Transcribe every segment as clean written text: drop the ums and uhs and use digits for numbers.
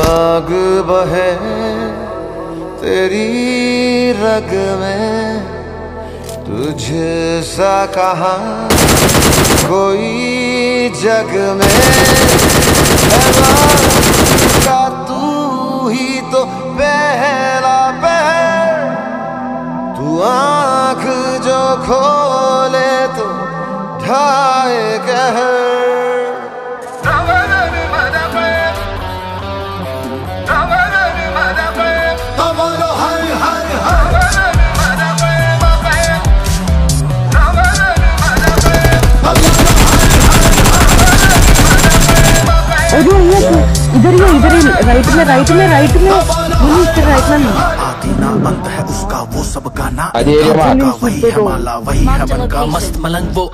आग बहे तेरी रग में, तुझसा कहाँ कोई जग में का तू ही तो पहला पहर। तू आँख जो खोले तो ढाए कहर। इधर ही राइट में राइट में राइट में राइट में आदि ना अंत है उसका वो सबका ना का वही है माला वही है मन का मस्त मलंग वो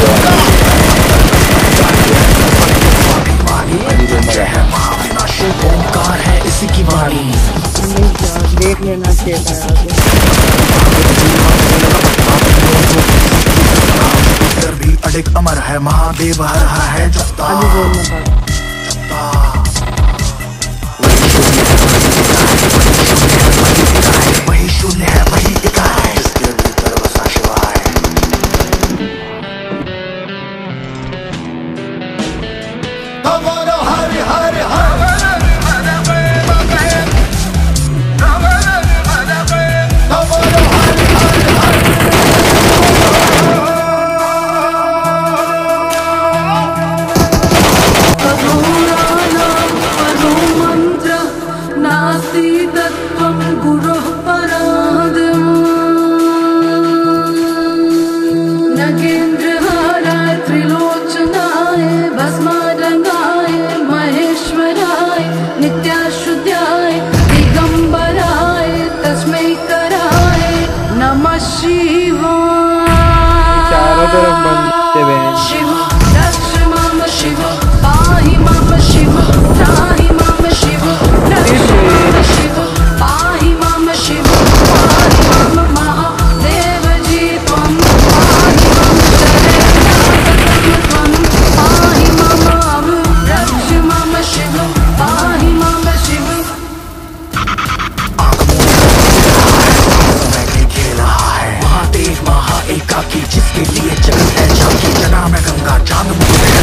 जय है महाविनाशी ओंकार है इसी की वाणी। देख लेना चाहिए भी अडिग अमर है महादेव हर है जब वही शून्य है वही एकाएक जिसके भीतर बसा शिवाय। हर हर हर जिसके लिए जगत है झांकी जना में गंगा चांद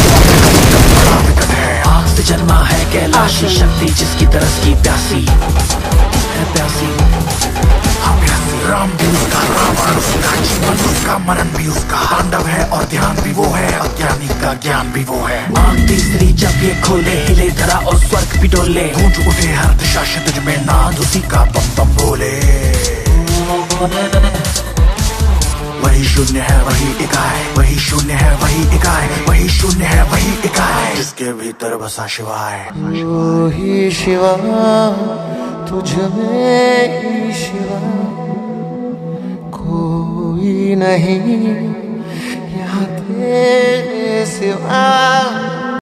आग से जन्मा है कैलाशी शक्ति जिसकी तरस की प्यासी है प्यासी। राम भी उसका रावण उसका जीवन उसका मरण भी उसका तांडव है और ध्यान भी वो है अज्ञानी का ज्ञान भी वो है। आँख तीसरी जब ये खोले हिले धरा और स्वर्ग भी डोले गूंज उठे हर दिशा से तुझ में नाद उसी का बम बम बोले। वही शून्य है वही इकाई वही शून्य है वही इकाई वही शून्य है वही इकाई जिसके भीतर बसा शिवाय। वही शिवा तुझ में ही शिवा कोई नहीं यहाँ तेरे सिवा।